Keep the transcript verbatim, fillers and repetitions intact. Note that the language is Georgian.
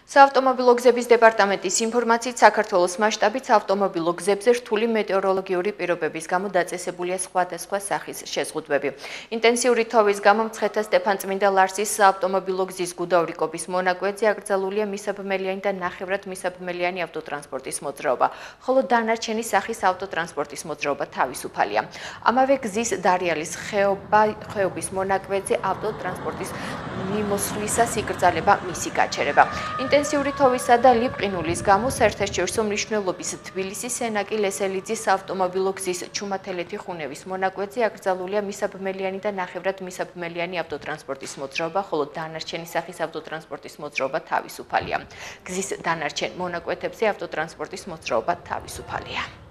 საავტომობილო გზების დეპარტამენტის ინფორმაციით, საქართველოს მასშტაბით საავტომობილო გზებზე რთული მეტეოროლოგიური პირობების გამო დაწესებულია სხვადასხვა სახის შეზღუდვები. ინტენსიური თოვის გამო მცხეთა-სტეფანწმინდა ლარსის საავტომობილო გზის გუდავრიკობის მონაკვეთზე აკრძალულია მისაბმელიანი და ნახევრად მისაბმელიანი ავტოტრანსპორტის მოძრაობა, ხოლო დანარჩენი სახის ავტოტრანსპორტის მოძრაობა თავისუფალია. ამავე გზის დარიალის ხეობის მონაკვეთზე ავტოტრანსპორტის მიმოსვლისას იკრძალება მისი გაჩერება. ინტენსიური თოვისა და ლიპყინულის გამო საერთაშორისო მნიშვნელობის თბილისის სენაკი ლესელიძის საავტომობილო გზის ჩუმათელეთი ხუნევის მონაკვეთზე აკრძალულია მისაბმელიანი და ნახევრად მისაბმელიანი ავტოტრანსპორტის მოძრაობა, ხოლო დანარჩენი სახის ავტოტრანსპორტის მოძრაობა თავისუფალია. გზის დანარჩენ მონაკვეთებზე ავტოტრანსპორტის მოძრაობა თავისუფალია.